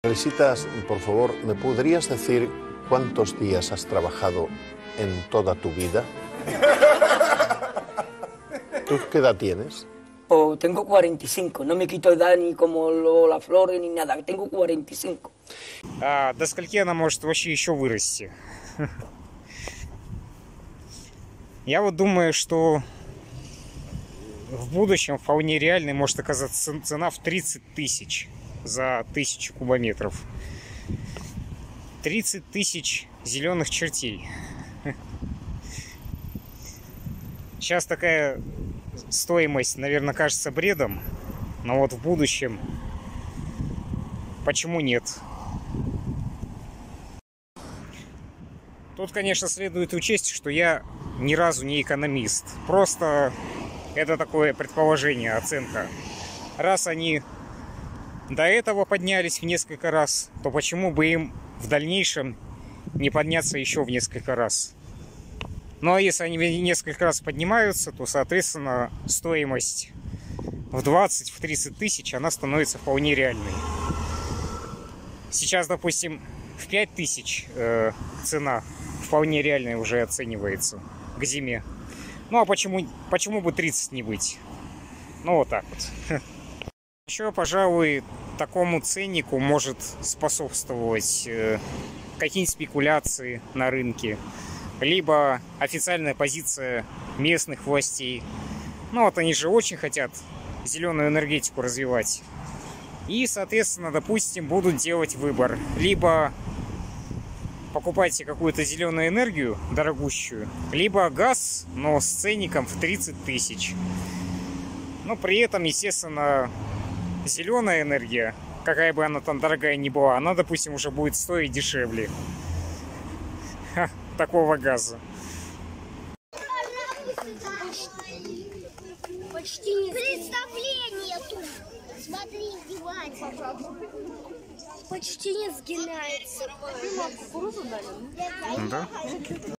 Felicitas, por favor, ¿me podrías decir cuántos días has trabajado en toda tu vida? ¿Tú qué edad tienes? Oh, tengo 45, no me quito edad ni como la Flores ni nada, tengo 45. До скольки она может вообще еще вырасти? Я вот думаю, что в будущем вполне реальной может оказаться цена в 30 тысяч за 1000 кубометров. 30 тысяч зеленых чертей. Сейчас такая стоимость, наверное, кажется бредом, но вот в будущем почему нет? Тут, конечно, следует учесть, что я ни разу не экономист. Просто это такое предположение, оценка. Раз они до этого поднялись в несколько раз, то почему бы им в дальнейшем не подняться еще в несколько раз? Ну а если они несколько раз поднимаются, то, соответственно, стоимость в 20-30 тысяч, она становится вполне реальной. Сейчас, допустим, в 5000 цена вполне реальная уже оценивается к зиме. Ну а почему бы 30 не быть? Ну вот так вот. Еще, пожалуй, такому ценнику может способствовать какие-нибудь спекуляции на рынке, либо официальная позиция местных властей. Ну вот они же очень хотят зеленую энергетику развивать. И, соответственно, допустим, будут делать выбор. Либо покупайте какую-то зеленую энергию дорогущую, либо газ, но с ценником в 30 тысяч. Но при этом, естественно, зеленая энергия, какая бы она там дорогая ни была, она, допустим, уже будет стоить дешевле такого газа. Почти не представление тут. Смотри, издевается. Почти не сгинается. Да?